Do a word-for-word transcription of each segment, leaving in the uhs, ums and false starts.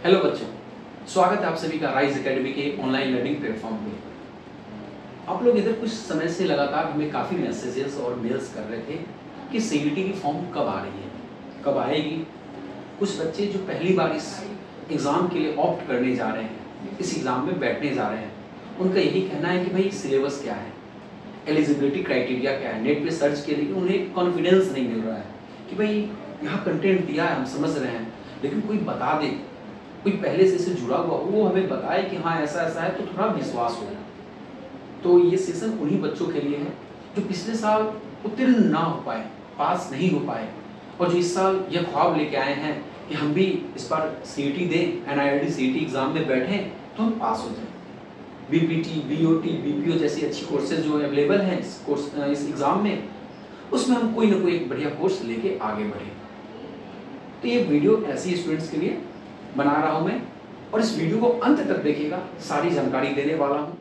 Hello बच्चों, स्वागत है आप सभी का राइज एकेडमी के ऑनलाइन लर्निंग प्लेटफॉर्म पे। आप लोग इधर कुछ समय से लगातार हमें काफ़ी मैसेजेस और मेल्स कर रहे थे कि सीईटी की फॉर्म कब आ रही है, कब आएगी। कुछ बच्चे जो पहली बार इस एग्ज़ाम के लिए ऑप्ट करने जा रहे हैं, इस एग्ज़ाम में बैठने जा रहे हैं, उनका यही कहना है कि भाई सिलेबस क्या है, एलिजिबिलिटी क्राइटेरिया क्या है। नेट पे सर्च के लिए उन्हें कॉन्फिडेंस नहीं मिल रहा है कि भाई यहाँ कंटेंट दिया है, हम समझ रहे हैं, लेकिन कोई बता दे, कोई पहले से इससे जुड़ा हुआ हो, वो हमें बताए कि हाँ ऐसा ऐसा है, तो थोड़ा विश्वास हो। तो ये सेशन उन्हीं बच्चों के लिए है जो पिछले साल उत्तीर्ण ना हो पाए, पास नहीं हो पाए, और जो इस साल यह ख्वाब लेके आए हैं कि हम भी इस बार सीईटी दें, एनआईआरडी सीईटी एग्जाम में बैठें तो हम पास हो जाएं। बीपीटी, बीओटी, बीपीओ जैसी अच्छी कोर्सेज जो अवेलेबल हैं इस कोर्स इस एग्ज़ाम में, उसमें हम कोई ना कोई एक बढ़िया कोर्स लेके आगे बढ़ें। तो ये वीडियो ऐसी स्टूडेंट्स के लिए बना रहा हूं मैं, और इस वीडियो को अंत तक देखिएगा, सारी जानकारी देने वाला हूं।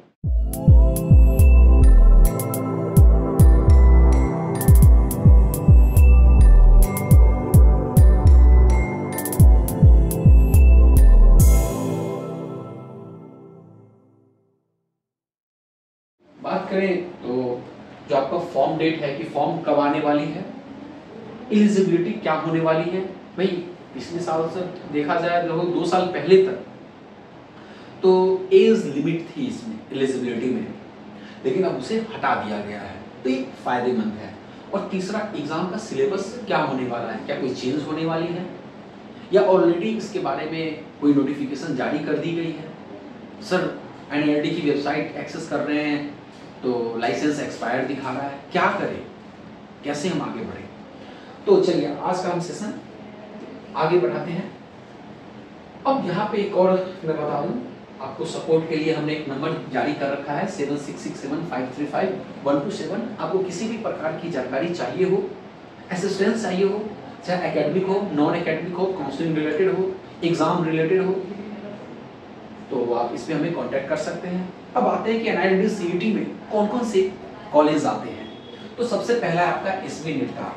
बात करें तो जो आपका फॉर्म डेट है कि फॉर्म कब आने वाली है, एलिजिबिलिटी क्या होने वाली है। भाई पिछले साल से देखा जाए लगभग दो साल पहले तक तो एज लिमिट थी इसमें एलिजिबिलिटी में, लेकिन अब उसे हटा दिया गया है, तो ये फायदेमंद है। और तीसरा, एग्जाम का सिलेबस क्या होने वाला है, क्या कोई चेंज होने वाली है या ऑलरेडी इसके बारे में कोई नोटिफिकेशन जारी कर दी गई है। सर एनआईआरडी की वेबसाइट एक्सेस कर रहे हैं तो लाइसेंस एक्सपायर दिखा रहा है, क्या करें, कैसे हम आगे बढ़ें। तो चलिए आज का हम सेशन आगे बढ़ाते हैं। अब यहाँ पे एक और मैं बता दूं, आपको सपोर्ट के लिए हमने एक नंबर जारी कर रखा है seven six six seven five three five one two seven. आपको किसी भी प्रकार की जानकारी चाहिए हो, असिस्टेंस चाहिए हो, चाहे एकेडमिक हो, नॉन एकेडमिक हो, काउंसलिंग रिलेटेड हो, एग्जाम रिलेटेड हो, तो आप इस पे हमें कांटेक्ट कर सकते हैं। अब आते हैं कि एनआईआरडी सीईटी में कौन कौन से कॉलेज आते हैं। तो सबसे पहला है आपका एसवी निर्ता।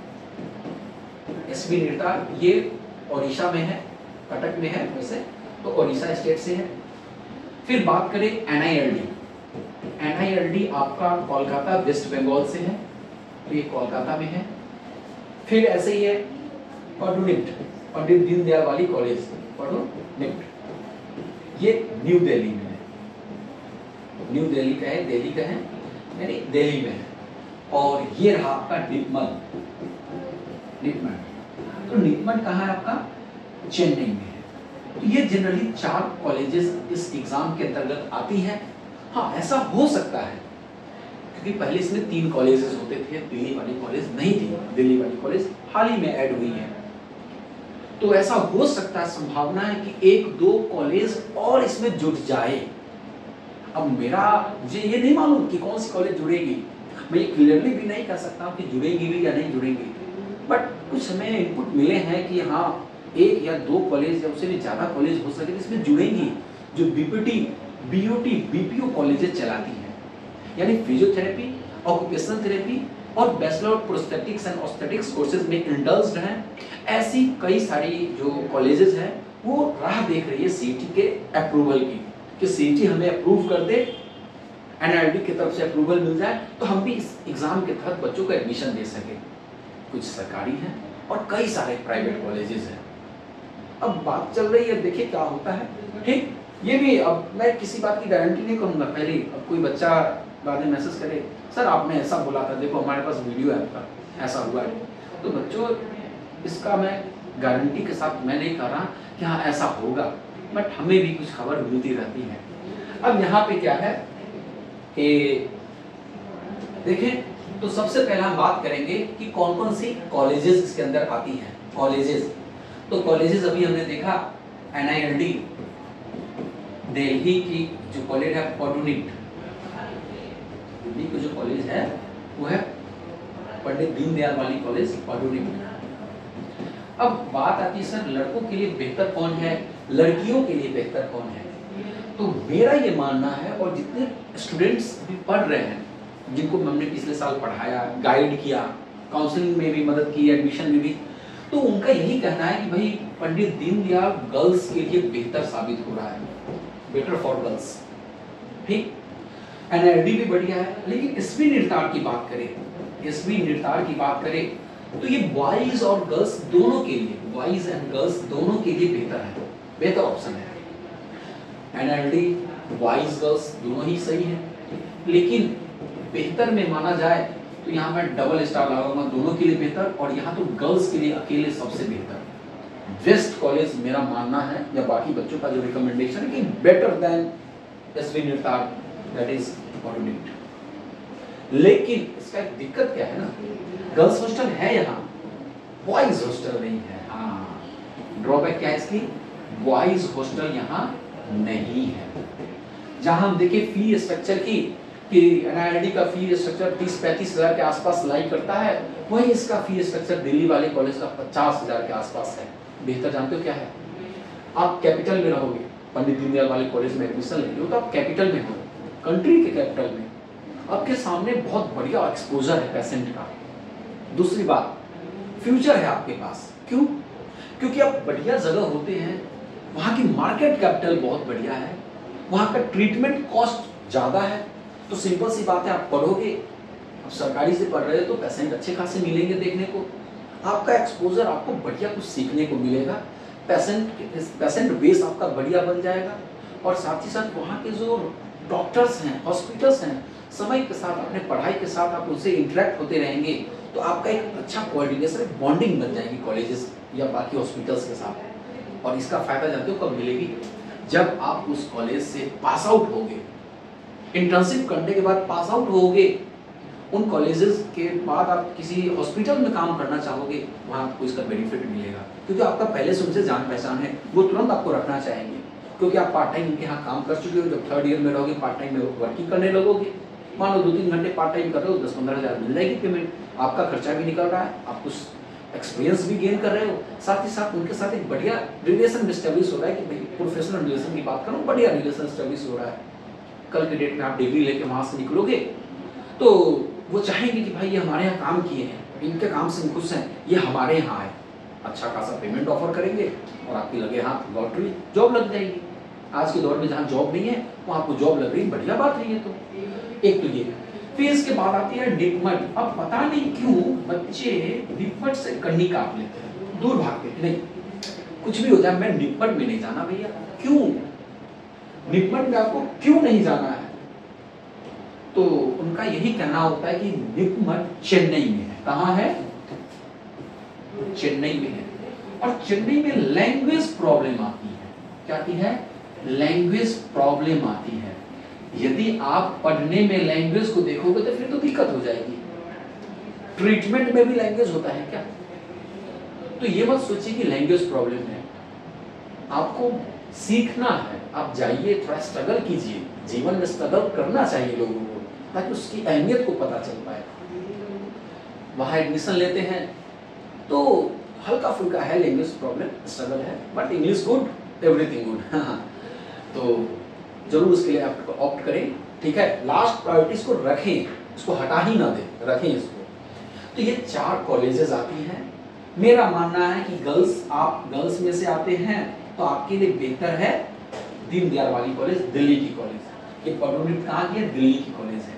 एसवी निर्ता ये ओडिशा में है, कटक में है वैसे, तो ओडिशा स्टेट से है। फिर बात करें एनआईआरडी, एनआईआरडी आपका कोलकाता वेस्ट बंगाल से है, तो ये कोलकाता में है। फिर ऐसे ही है पडुनिट, पंडित दीनदयाल वाली कॉलेज पडुनिट, ये न्यू दिल्ली में है, न्यू दिल्ली का है, दिल्ली का है यानी दिल्ली में है। और ये रहा आपका निपमल, निपमल तो निपमल कहाँ है आपका, चेन्नई में है। तो ये जनरली चार कॉलेजेस इस एग्जाम के अंतर्गत आती हैं। हाँ ऐसा हो सकता है क्योंकि पहले इसमें तीन कॉलेजेस होते थे, दिल्ली वाली कॉलेज नहीं थी, दिल्ली वाली कॉलेज हाल ही में ऐड हुई है, तो ऐसा हो सकता है, संभावना है कि एक दो कॉलेज और इसमें जुड़ जाए। अब मेरा मुझे ये नहीं मालूम कि कौन सी कॉलेज जुड़ेगी, मैं ये क्लियरली भी नहीं कह सकता कि जुड़ेगी भी या नहीं जुड़ेगी, बट कुछ हमें इनपुट मिले हैं कि हाँ एक या दो कॉलेज या उससे भी ज़्यादा कॉलेज हो सके इसमें जुड़ेंगी, जो बीपीटी, बीओटी, बीपीओ कॉलेजेस चलाती हैं, यानी फिजियोथेरेपी, ऑक्यूपेशनल थेरेपी और bachelor of prosthetics and orthotics courses में इंडल्ज्ड हैं। ऐसी कई सारी जो कॉलेजेस हैं वो राह देख रही है सीईटी के अप्रूवल की, कि सीईटी हमें अप्रूव कर दे, एनआईआरडी की तरफ से अप्रूवल मिल जाए तो हम भी इस एग्जाम के तहत बच्चों को एडमिशन दे सके। कुछ सरकारी हैं और कई सारे प्राइवेट कॉलेजेस हैं। अब बात चल रही है, देखिए क्या होता है। ठीक, ये भी अब मैं किसी बात की गारंटी नहीं करूंगा। पहले अब कोई बच्चा बाद में मैसेज करे, सर आपने ऐसा बोला था, देखो हमारे पास वीडियो है आपका, ऐसा हुआ है। तो बच्चों इसका मैं गारंटी के साथ मैं नहीं कर रहा कि हाँ ऐसा होगा, बट हमें भी कुछ खबर मिलती रहती है। अब यहाँ पे क्या है कि देखें, तो सबसे पहले हम बात करेंगे कि कौन कौन सी कॉलेजेस इसके अंदर आती हैं। कॉलेजेस तो कॉलेजेस अभी हमने देखा, एनआईआरडी दिल्ली की जो कॉलेज है पडुनिट, दिल्ली की जो कॉलेज है वो है पंडित दीनदयाल वाली कॉलेज पडुनिट। अब बात आती है सर लड़कों के लिए बेहतर कौन है, लड़कियों के लिए बेहतर कौन है। तो मेरा ये मानना है, और जितने स्टूडेंट्स भी पढ़ रहे हैं, जिनको हमने पिछले साल पढ़ाया, गाइड किया, काउंसलिंग में भी मदद की, एडमिशन में भी, तो उनका यही कहना है कि भाई पंडित दीनदयाल गर्ल्स के लिए बेहतर साबित हो रहा है, बेटर फॉर गर्ल्स। ठीक, एनआईडी भी बढ़िया है, लेकिन एसवी निर्तार की बात करें, एसवी निर्तार की बात करें तो ये बॉयज और गर्ल्स दोनों के लिए, बॉयज एंड गर्ल्स दोनों के लिए बेहतर है, बेहतर ऑप्शन है। एनआईडी बॉयज गर्ल्स दोनों ही सही है, लेकिन बेहतर में माना जाए तो यहाँ मैं डबल स्टार लगाऊंगा, दोनों के लिए बेहतर, और यहाँ तो गर्ल्स के लिए अकेले सबसे बेहतर वेस्ट कॉलेज मेरा मानना है, या बाकी बच्चों का जो रिकमेंडेशन है कि बेटर देन एसवी निर्तार, दैट इज ऑर्डिनेट। लेकिन इसका एक दिक्कत क्या है ना, गर्ल्स हॉस्टल है यहाँ, बॉयज हॉस्टल नहीं है। हाँ, ड्रॉबैक क्या है इसकी, बॉयज हॉस्टल यहाँ नहीं है। जहां हम देखें फी स्ट्रक्चर की कि एनआईडी का फी स्ट्रक्चर तीस पैंतीस हजार के आसपास लाई करता है, वही इसका फी स्ट्रक्चर दिल्ली वाले कॉलेज का पचास हजार के आसपास है। बेहतर जानते हो क्या है, आप कैपिटल में रहोगे, पंडित दीनदयाल वाले कॉलेज में एडमिशन लेते हो तो आप कैपिटल में हो, कंट्री के कैपिटल में, आपके सामने बहुत बढ़िया एक्सपोजर है पेशेंट का। दूसरी बात, फ्यूचर है आपके पास। क्यों? क्योंकि आप बढ़िया जगह होते हैं, वहाँ की मार्केट कैपिटल बहुत बढ़िया है, वहाँ का ट्रीटमेंट कॉस्ट ज्यादा है, तो सिंपल सी बात है, आप पढ़ोगे, आप सरकारी से पढ़ रहे हो तो पेशेंट अच्छे खासे मिलेंगे देखने को, आपका एक्सपोजर, आपको बढ़िया कुछ सीखने को मिलेगा, पेशेंट पेशेंट बेस आपका बढ़िया बन जाएगा, और साथ ही साथ वहाँ के जो डॉक्टर्स हैं, हॉस्पिटल्स हैं, समय के साथ अपने पढ़ाई के साथ आप उनसे इंटरेक्ट होते रहेंगे, तो आपका एक अच्छा कोऑर्डिनेशन, एक बॉन्डिंग बन जाएगी कॉलेजेस या बाकी हॉस्पिटल्स के साथ। और इसका फायदा जानते हो कब मिलेगी, जब आप उस कॉलेज से पास आउट होगे, इंटर्नशिप करने के बाद पास आउट होगे, उन कॉलेजेस के बाद आप किसी हॉस्पिटल में काम करना चाहोगे, वहाँ आपको इसका बेनिफिट मिलेगा, क्योंकि आपका पहले से उनसे जान पहचान है, वो तुरंत आपको रखना चाहेंगे, क्योंकि आप पार्ट टाइम उनके यहाँ काम कर चुके हो। जब थर्ड ईयर में रहोगे पार्ट टाइम में वर्किंग करने लगोगे, मान लो दो तीन घंटे पार्ट टाइम कर रहे हो, दस पंद्रह हजार मिल जाएगी पेमेंट, आपका खर्चा भी निकल रहा है, आप कुछ एक्सपीरियंस भी गेन कर रहे हो, साथ ही साथ उनके साथ एक बढ़िया रिलेशन स्टैब्लिश हो रहा है कि भाई प्रोफेशनल रिलेशन की बात करूँ, बढ़िया रिलेशन स्टैब्लिश हो रहा है। कल के डेट में आप डिग्री लेके वहां से निकलोगे तो वो चाहेंगे कि भाई ये हमारे यहाँ काम किए हैं, इनके काम से खुश हैं, ये हमारे यहाँ आए, अच्छा खासा पेमेंट ऑफर करेंगे और आपकी लगे हाथ लॉटरी जॉब लग जाएगी। आज के दौर में जहाँ जॉब नहीं है वहाँ आपको जॉब लग रही, बढ़िया बात नहीं है। तो एक तो ये, फिर इसके बाद आती है डिपमट। अब पता नहीं क्यों बच्चे डिपमट से कन्नी काट लेते हैं, दूर भागते हैं, नहीं कुछ भी हो जाए मैं डिपमट में नहीं जाना भैया। क्यों डिपमट में आपको क्यों नहीं जाना है? तो उनका यही कहना होता है कि डिपमट चेन्नई में है। कहाँ है? चेन्नई में है, और चेन्नई में लैंग्वेज प्रॉब्लम आती है। क्या आती है? लैंग्वेज प्रॉब्लम आती है। यदि आप पढ़ने में लैंग्वेज को देखोगे तो फिर तो दिक्कत हो जाएगी। ट्रीटमेंट में भी लैंग्वेज होता है क्या? तो ये मत सोचिए कि लैंग्वेज प्रॉब्लम है, आपको सीखना है। आप जाइए, थोड़ा स्ट्रगल कीजिए, जीवन में स्ट्रगल करना चाहिए लोगों को, ताकि उसकी अहमियत को पता चल पाए। वहां एडमिशन लेते हैं तो हल्का फुल्का है लैंग्वेज प्रॉब्लम, स्ट्रगल है, but English good, everything good. तो जरूर उसके लिए आप ऑप्ट करें, ठीक है। लास्ट प्रायोरिटीज को रखें, इसको हटा ही ना दें, रखें इसको। तो ये चार कॉलेजेस आती हैं। मेरा मानना है कि गर्ल्स, आप गर्ल्स में से आते हैं तो आपके लिए बेहतर है दीनदयाल वाली कॉलेज, दिल्ली की कॉलेज। ये पदोन्नति कहाँ की है? दिल्ली की कॉलेज है,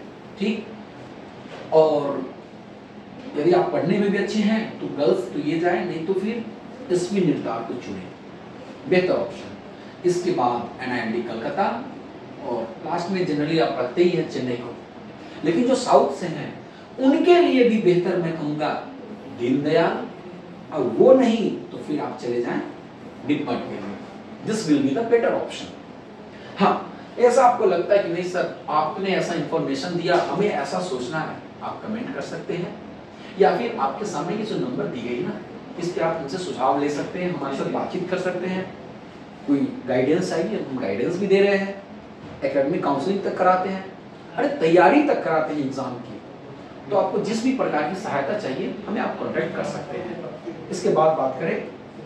ठीक। और यदि आप पढ़ने में भी अच्छे हैं तो गर्ल्स तो ये जाए, नहीं तो फिर एसवी निर्तार को चुने, बेहतर ऑप्शन। इसके बाद एनआईएमडी कलकत्ता, और लास्ट में जनरली आप रखते ही हैं चेन्नई को। लेकिन जो साउथ से हैं उनके लिए भी बेहतर मैं कहूंगा दीनदयाल, और वो नहीं तो फिर आप चले जाएं डिपमट के लिए। This will be the better option. हाँ, ऐसा आपको लगता है कि नहीं सर आपने ऐसा इंफॉर्मेशन दिया, हमें ऐसा सोचना है, आप कमेंट कर सकते हैं, या फिर आपके सामने ये जो नंबर दी गई ना, इस पे आप उनसे सुझाव ले सकते हैं, हमारे साथ बातचीत कर सकते हैं। कोई गाइडेंस चाहिए, हम गाइडेंस भी दे रहे हैं, एकेडमिक काउंसलिंग तक कराते हैं, अरे तैयारी तक कराते हैं एग्जाम की। तो आपको जिस भी प्रकार की सहायता चाहिए हमें आप कॉन्टेक्ट कर सकते हैं। इसके बाद बात करें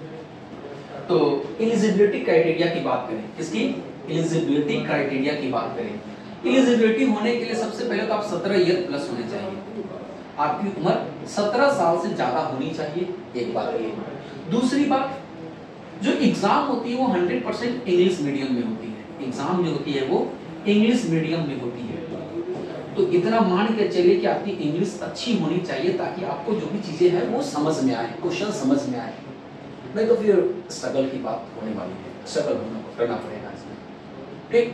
तो एलिजिबिलिटी क्राइटेरिया की बात करें। किसकी? एलिजिबिलिटी क्राइटेरिया की बात करें। एलिजिबिलिटी होने के लिए सबसे पहले तो आप सत्रह ईयर प्लस होने चाहिए। आपकी उम्र सत्रह साल से ज्यादा होनी चाहिए, एक बात ये। दूसरी बात, जो एग्जाम होती है वो हंड्रेड परसेंट इंग्लिश मीडियम में होती है। एग्जाम जो होती है वो इंग्लिश मीडियम में होती है। तो इतना मान के चलिए कि आपकी इंग्लिश अच्छी होनी चाहिए ताकि आपको जो भी चीजें हैं वो समझ में आए, क्वेश्चन समझ में आए। नहीं तो फिर स्ट्रगल की बात होने वाली है, स्ट्रगल करना पड़ेगा इसमें। ठीक,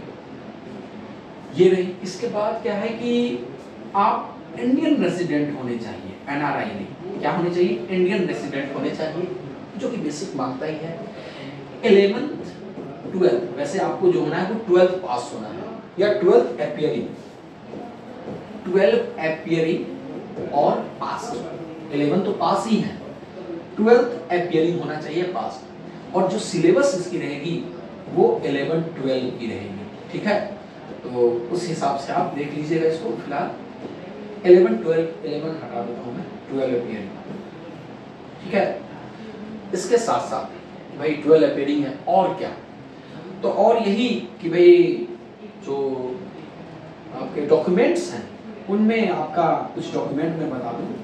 ये रही। इसके बाद क्या है कि आप इंडियन रेसिडेंट होने चाहिए, एनआरआई नहीं, क्या होने चाहिए? इंडियन रेसिडेंट होने चाहिए, जो कि बेसिक मांगता ही है। इलेवेंथ ट्वेल्थ, वैसे आपको जो होना है वो ट्वेल्थ पास होना है या ट्वेल्थ एपियरिंग, ट्वेल्थ एपियरिंग और पास। इलेवन तो पास ही है, ट्वेल्थ एपियरिंग होना चाहिए, पास। और जो सिलेबस इसकी रहेगी वो इलेवन ट्वेल्व की रहेगी, ठीक है? तो उस हिसाब से आप देख लीजिएगा इसको। फिलहाल इलेवन ट्वेल्व, इलेवन हटा देता हूं मैं, ट्वेल्व एपियरिंग, ठीक है? इसके साथ साथ भाई ट्वेल्व एपियरिंग है और क्या, तो और यही कि भाई जो आपके डॉक्यूमेंट्स हैं उनमें आपका कुछ डॉक्यूमेंट में बता दूं,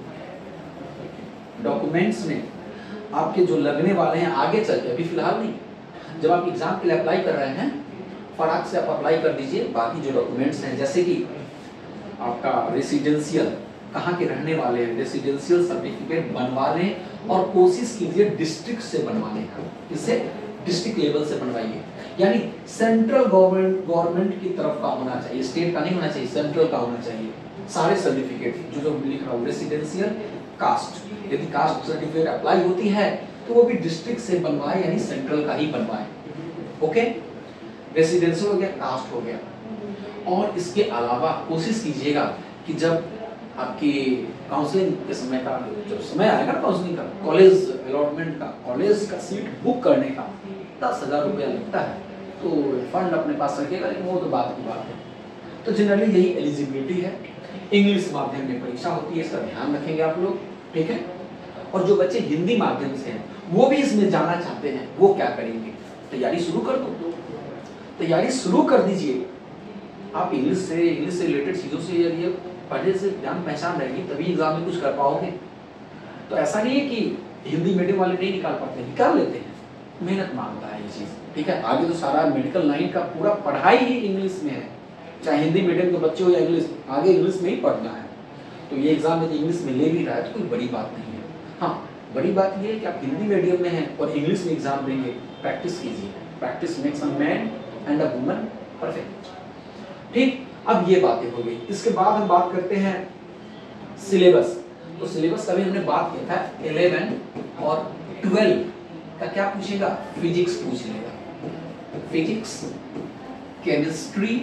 डॉक्यूमेंट्स में आपके जो लगने वाले हैं आगे चल के, अभी फिलहाल नहीं, जब आप एग्जाम के लिए अप्लाई कर रहे हैं फटाक से आप अप्लाई कर दीजिए। बाकी जो डॉक्यूमेंट्स हैं जैसे कि आपका रेसिडेंशियल, कहाँ के रहने वाले हैं, रेसिडेंशियल सर्टिफिकेट बनवा लें और कोशिश कीजिए डिस्ट्रिक्ट से बनवाने का। इससे डिस्ट्रिक्ट लेवल से बनवाइए, यानी सेंट्रल गवर्नमेंट गवर्नमेंट की तरफ का होना चाहिए, स्टेट का नहीं होना चाहिए, सेंट्रल का होना चाहिए। सारे सर्टिफिकेट जो जो लिख रहा हूँ, रेसिडेंशियल, कास्ट, यदि कास्ट सर्टिफिकेट अप्लाई होती है तो वो भी डिस्ट्रिक्ट से बनवाए, यानी सेंट्रल का ही बनवाए। ओके, रेसिडेंशियल हो गया, कास्ट हो गया। और इसके अलावा कोशिश कीजिएगा कि जब आपकी काउंसलिंग के समय का जब समय आएगा ना, काउंसलिंग का, कॉलेज अलॉटमेंट का, कॉलेज का सीट बुक करने का दस हजार रुपया लगता है, तो फंड अपने पास रखिएगा, लेकिन वो तो बात की बात है। तो जनरली यही एलिजिबिलिटी है, इंग्लिश माध्यम में परीक्षा होती है, इसका ध्यान रखेंगे आप लोग, ठीक है? और जो बच्चे हिंदी माध्यम से हैं वो भी इसमें जाना चाहते हैं, वो क्या करेंगे? तैयारी शुरू कर दो, तैयारी शुरू कर दीजिए। आप इंग्लिश से, इंग्लिश से रिलेटेड चीज़ों से यदि पढ़ने से जान पहचान रहेगी तभी एग्जाम में कुछ कर पाओगे। तो ऐसा नहीं है कि हिंदी मीडियम वाले नहीं निकाल पाते, निकाल लेते हैं, मेहनत मांगता है ये चीज़, ठीक है? आगे तो सारा मेडिकल लाइन का पूरा पढ़ाई ही इंग्लिश में है, चाहे हिंदी मीडियम के बच्चे हो या इंग्लिश, आगे इंग्लिश में ही पढ़ना है। तो ये एग्जाम यदि इंग्लिश में ले भी रहा है तो कोई बड़ी बात नहीं है। हाँ, बड़ी बात ये है कि आप हिंदी मीडियम में हैं और इंग्लिश में एग्जाम देंगे, प्रैक्टिस कीजिए, practice makes a man and a woman perfect. ठीक, अब ये बातें हो गई। इसके बाद हम बात करते हैं सिलेबस। तो सिलेबस का भी हमने बात किया था, इलेवन और ट्वेल्व का क्या पूछेगा? फिजिक्स पूछ लेगा, फिजिक्स, केमिस्ट्री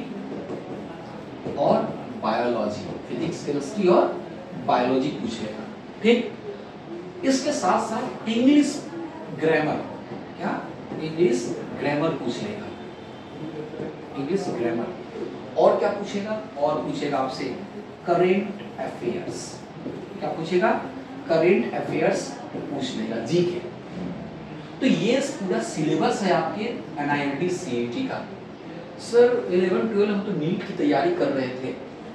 और बायोलॉजी, फिजिक्स, केमिस्ट्री और बायोलॉजी पूछ लेगा। ठीक, इसके साथ साथ इंग्लिश ग्रामर, क्या इंग्लिश ग्रामर पूछ लेगा, इंग्लिश ग्रामर। और क्या पूछेगा? और पूछेगा आपसे करेंट अफेयर्स, क्या पूछेगा? करेंट अफेयर्स पूछ लेगा, जी के। तो ये पूरा सिलेबस है आपके एनआईएलटी सीईटी का। सर इलेवन ट्वेल्व हम तो नीट की तैयारी कर रहे थे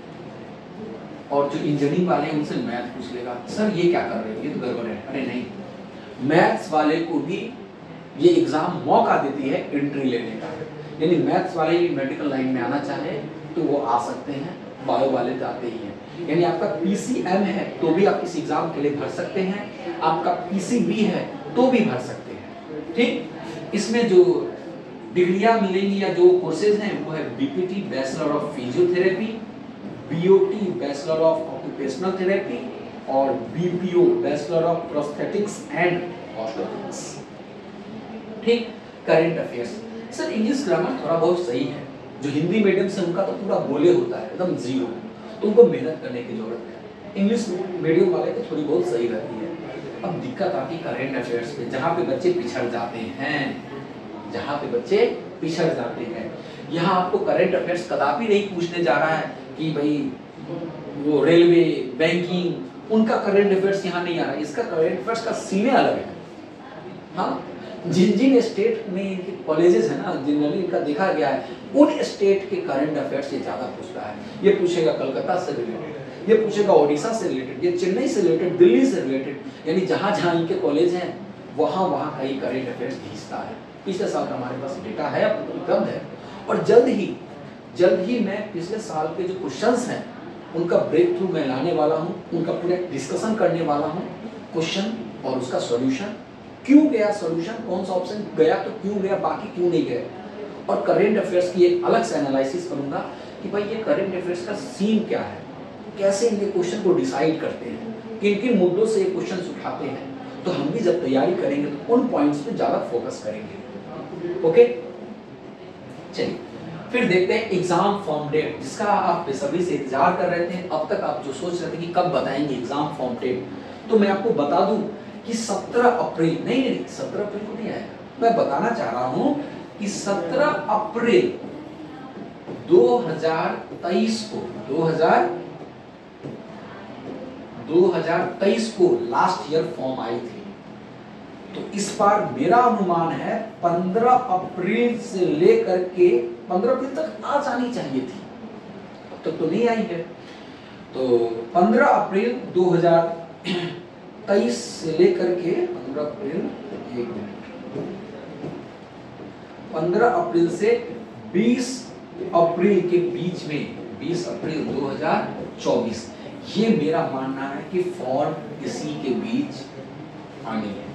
और जो इंजीनियरिंग वाले हैं उनसे मैथ पूछ लेगा, सर ये क्या कर रहे हैं, ये तो गड़बड़ है। अरे नहीं, मैथ्स वाले को भी ये एग्जाम मौका देती है एंट्री लेने का, यानी मैथ्स वाले भी मेडिकल लाइन में आना चाहे तो वो आ सकते हैं, बायो वाले जाते ही हैं। यानी आपका पीसीएम है तो भी आप इस एग्जाम के लिए भर सकते हैं, आपका पीसीबी है तो भी भर सकते हैं। ठीक, इसमें जो डिग्रियां मिलेंगी या जो कोर्सेज हैं वो है BPT bachelor of physiotherapy, BOT bachelor of occupational therapy और BPO bachelor of prosthetics and orthopaedics. ठीक, current affairs. Sir English grammar थोड़ा बहुत सही है, जो हिंदी मीडियम से उनका तो पूरा बोले होता है एकदम जीरो, तो उनको मेहनत करने की जरूरत है। इंग्लिश मीडियम वाले तो थोड़ी बहुत सही रहती है। अब दिक्कत आती है करंट अफेयर्स पे, जहाँ पे बच्चे पिछड़ जाते हैं, जहाँ पे बच्चे पिछड़ जाते हैं। यहाँ आपको करंट अफेयर्स कदापि नहीं पूछने जा रहा है कि भाई वो रेलवे, बैंकिंग, उनका करंट अफेयर्स यहाँ नहीं आ रहा है। इसका करंट अफेयर्स का सीने अलग है। हाँ, जिन जिन स्टेट में कॉलेजेस है ना, जनरली इनका देखा गया है, उन स्टेट के करंट अफेयर्स से ज्यादा पूछ रहा है। ये पूछेगा कलकत्ता से रिलेटेड, ये पूछेगा ओडिशा से रिलेटेड, ये चेन्नई से रिलेटेड, दिल्ली से रिलेटेड, यानी जहाँ जहाँ इनके कॉलेज हैं वहाँ वहाँ का ही करेंट अफेयर्स भेजता है। पिछले साल का हमारे पास डेटा है, उपलब्ध है, और जल्द ही जल्द ही मैं पिछले साल के जो क्वेश्चंस हैं उनका ब्रेक थ्रू मैं लाने वाला हूँ, उनका पूरा डिस्कशन करने वाला हूँ, क्वेश्चन और उसका सॉल्यूशन, क्यों गया सॉल्यूशन, कौन सा ऑप्शन गया तो क्यों गया, बाकी क्यों नहीं गए, और करेंट अफेयर्स की एक अलग से एनालिसिस करूंगा कि भाई ये करेंट अफेयर्स का सीन क्या है, कैसे इनके क्वेश्चन को डिसाइड करते हैं, किन किन मुद्दों से ये क्वेश्चन उठाते हैं। तो हम भी जब तैयारी करेंगे तो उन पॉइंट्स पे ज़्यादा फोकस करेंगे। ओके, चलिए फिर देखते हैं एग्जाम फॉर्म डेट, जिसका आप बेसब्री से इंतजार कर रहे थे। अब तक आप जो सोच रहे थे कि कब बताएंगे एग्जाम फॉर्म डेट, तो मैं आपको बता दूं कि सत्रह अप्रैल नहीं नहीं सत्रह अप्रैल को नहीं आएगा, मैं बताना चाह रहा हूं कि सत्रह अप्रैल दो हज़ार तेईस को दो हज़ार तेईस को लास्ट ईयर फॉर्म आई थी। तो इस बार मेरा अनुमान है पंद्रह अप्रैल से लेकर के पंद्रह अप्रैल तक आ जानी चाहिए थी, अब तक तो नहीं आई है। तो पंद्रह अप्रैल दो हज़ार तेईस से लेकर के पंद्रह अप्रैल एक मिनट पंद्रह अप्रैल से बीस अप्रैल के बीच में, बीस अप्रैल दो हज़ार चौबीस, ये मेरा मानना है कि फॉर्म इसी के बीच आनी है,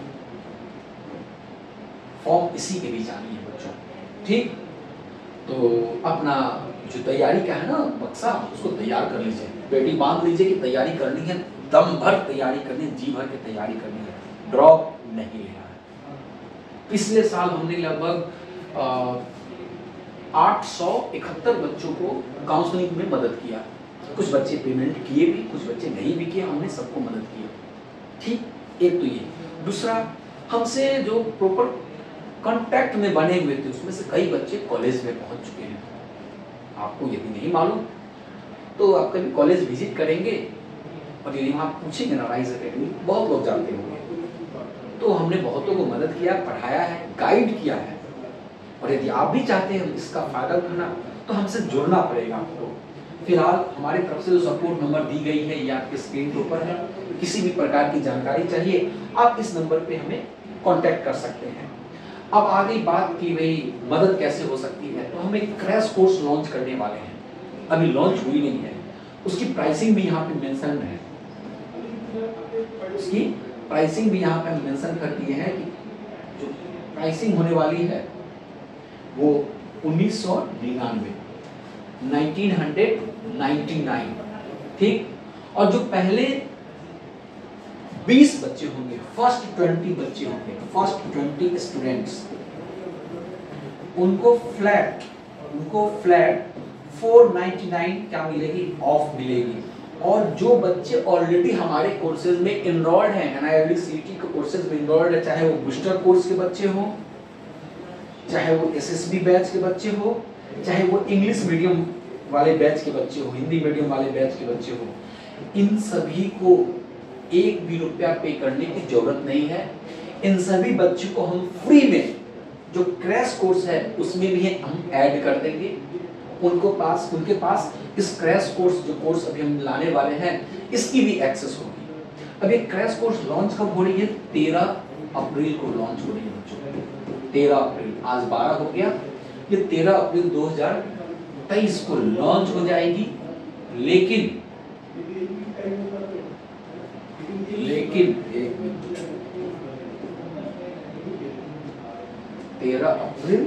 फॉर्म इसी के बीच आनी है बच्चों। ठीक, तो अपना जो तैयारी का है ना बक्सा, उसको तैयार कर लीजिए, पेटी बांध लीजिए कि तैयारी करनी है, दम भर तैयारी करनी है, जी भर के तैयारी करनी है, ड्रॉप नहीं लेना है। पिछले साल हमने लगभग आठ सौ इकहत्तर बच्चों को काउंसलिंग में मदद किया, कुछ बच्चे पेमेंट किए भी, कुछ बच्चे नहीं भी किए, हमने सबको मदद की। ठीक, एक तो ये, दूसरा हमसे जो प्रॉपर कांटेक्ट में बने हुए थे उसमें से कई बच्चे कॉलेज में पहुंच चुके हैं। आपको यदि नहीं मालूम तो आप कभी कॉलेज विजिट करेंगे और यदि वहाँ पूछेंगे ना राइज एकेडमी, बहुत लोग जानते होंगे। तो हमने बहुतों को मदद किया, पढ़ाया है, गाइड किया है, और यदि आप भी चाहते हैं इसका फायदा उठाना तो हमसे जुड़ना पड़ेगा आपको। फिलहाल हमारी तरफ से जो सपोर्ट नंबर दी गई है ये आपके स्क्रीन के ऊपर है, किसी भी प्रकार की जानकारी चाहिए आप इस नंबर पे हमें कांटेक्ट कर सकते हैं। अब आ गई बात कि भाई मदद कैसे हो सकती है, तो हम एक क्रैश कोर्स लॉन्च करने वाले हैं, अभी लॉन्च हुई नहीं है, उसकी प्राइसिंग भी यहाँ पे मेंशन है, उसकी प्राइसिंग भी यहाँ पे मेंशन कर दिए हैं कि जो प्राइसिंग होने वाली है वो उन्नीस सौ निन्यानवे नाइनटीन हंड्रेड नाइन्टी नाइन। ठीक, और जो पहले बीस बच्चे होंगे, फर्स्ट बीस बच्चे होंगे, फर्स्ट बीस स्टूडेंट्स, उनको फ्लैट उनको फ्लैट चार सौ निन्यानवे क्या मिलेगी, ऑफ मिलेगी। और जो बच्चे ऑलरेडी हमारे कोर्सेज में इनरोल्ड हैं, एनआईआरडी सीईटी के कोर्सेज में इनरोल्ड है, चाहे वो बूस्टर कोर्स के बच्चे हों, चाहे वो एसएसबी बैच के बच्चे हो, चाहे वो इंग्लिश मीडियम वाले बैच के बच्चे हो, हिंदी मीडियम वाले बैच के बच्चे हो, इन सभी को एक भी रुपया पे करने की जरूरत नहीं है। इन सभी बच्चों को हम फ्री में जो क्रैश कोर्स है उसमें भी हम ऐड कर देंगे। उनको पास उनके पास इस क्रैश कोर्स जो कोर्स अभी हम लाने वाले हैं इसकी भी एक्सेस होगी। अब ये क्रैश कोर्स लॉन्च कब हो रही है, तेरह अप्रैल को लॉन्च हो रही है बच्चों, तेरह अप्रैल, आज बारह हो गया, ये तेरह अप्रैल दो हज़ार तेईस को लॉन्च हो जाएगी। लेकिन लेकिन एक मिनट, तेरह अप्रैल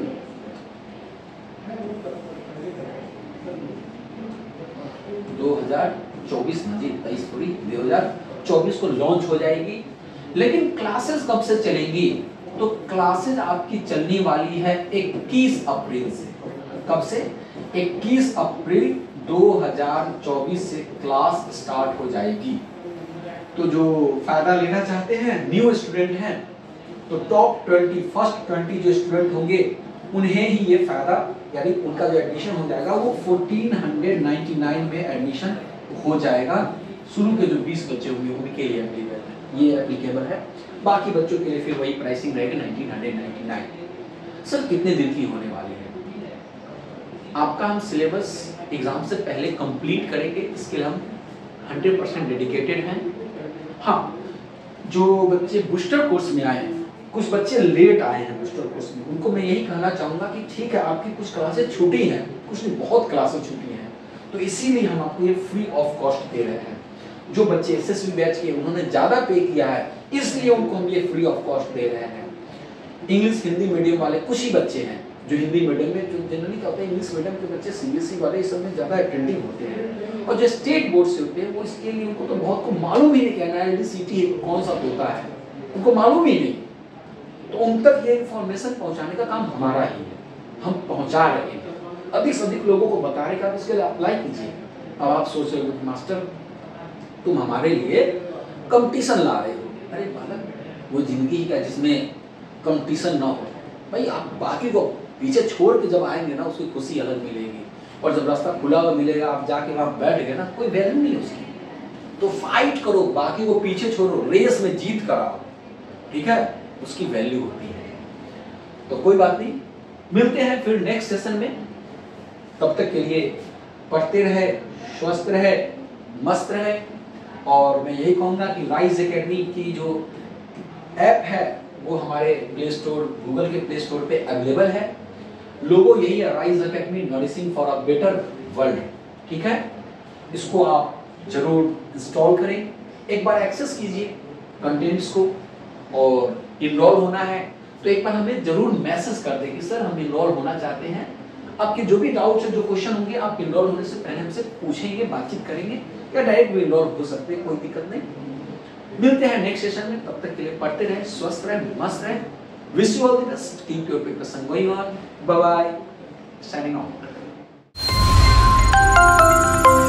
दो हज़ार चौबीस जी तेईस पूरी दो हज़ार चौबीस को लॉन्च हो जाएगी। लेकिन क्लासेस कब से चलेंगी, तो क्लासेस आपकी चलने वाली है इक्कीस अप्रैल से। कब से, इक्कीस अप्रैल दो हज़ार चौबीस से क्लास स्टार्ट हो जाएगी। तो जो फायदा लेना चाहते हैं, न्यू स्टूडेंट हैं, तो टॉप बीस फर्स्ट बीस जो स्टूडेंट होंगे उन्हें ही ये फायदा, यानी उनका जो एडमिशन हो जाएगा वो चौदह सौ निन्यानवे में एडमिशन हो जाएगा। शुरू के जो बीस बच्चे होंगे उनके लिए एप्लीकेबल है, ये एप्लीकेबल है। बाकी बच्चों के लिए फिर वही प्राइसिंग रहेगी नाइनटीन निन्यानवे। सर कितने दिन की होने वाली है, आपका हम सिलेबस एग्जाम से पहले कंप्लीट करेंगे, इसके लिए हम हंड्रेड परसेंट डेडिकेटेड हैं। हाँ, जो बच्चे बूस्टर कोर्स में आए हैं, कुछ बच्चे लेट आए हैं बूस्टर कोर्स में, उनको मैं यही कहना चाहूँगा कि ठीक है आपकी कुछ क्लासेस छूटी हैं, कुछ नहीं बहुत क्लासेस छूटी हैं, तो इसीलिए हम आपको ये फ्री ऑफ कॉस्ट दे रहे हैं। जो बच्चे एसएसबी बैच के उन्होंने ज़्यादा पे किया है, इसलिए उनको हम ये फ्री ऑफ कॉस्ट दे रहे हैं। इंग्लिश हिंदी मीडियम वाले कुछ ही बच्चे हैं जो हिंदी मीडियम में, जो जनरली क्या होता है इंग्लिश मीडियम के बच्चे सीबीएसई वाले इस सब में ज़्यादा अटेंटिव होते हैं, और जो स्टेट बोर्ड से होते हैं वो इसके लिए उनको तो बहुत को मालूम ही नहीं कि एनआईएलटी सीटी कौन सा होता है, उनको मालूम ही नहीं। तो उन तक ये इन्फॉर्मेशन पहुंचाने का काम हमारा ही है, हम पहुंचा रहे हैं, अधिक से अधिक लोगों को बता रहे हैं कि इसके लिए अप्लाई कीजिए। अब आप सोच रहे हो कि मास्टर तुम हमारे लिए कंपटीशन ला रहे हो, अरे बालक वो जिंदगी का जिसमें कंपटीशन ना हो भाई, आप बाकी को पीछे छोड़ के जब आएंगे ना उसकी खुशी अलग मिलेगी, और जब रास्ता खुला हुआ मिलेगा आप जाके वहाँ बैठ गए ना, कोई वैल्यू नहीं उसकी। तो फाइट करो, बाकी को पीछे छोड़ो, रेस में जीत कराओ, ठीक है, उसकी वैल्यू होती है। तो कोई बात नहीं, मिलते हैं फिर नेक्स्ट सेशन में, तब तक के लिए पढ़ते रहे, स्वस्थ रहे, मस्त रहे। और मैं यही कहूँगा कि राइज एकेडमी की जो ऐप है वो हमारे प्ले स्टोर, गूगल के प्ले स्टोर पे अवेलेबल है। लोगो यही है, Rise Academy nourishing for a better world, ठीक है। इसको आप जरूर इंस्टॉल करें, एक बार एक्सेस कीजिए कंटेंट्स को, और इनरोल होना है तो एक बार हमें जरूर मैसेज कर दें कि सर हम इनरोल होना चाहते हैं। आपके जो भी डाउट्स है, जो क्वेश्चन होंगे, आप इनरोल होने से पहले हमसे पूछेंगे, बातचीत करेंगे, या डायरेक्ट भी इनरोल हो सकते हैं, कोई दिक्कत नहीं। मिलते हैं नेक्स्ट सेशन में, तब तक के लिए पढ़ते रहें, स्वस्थ रहें, मस्त रहें। Wish you all the best, keep your preparation going on, bye bye, signing of.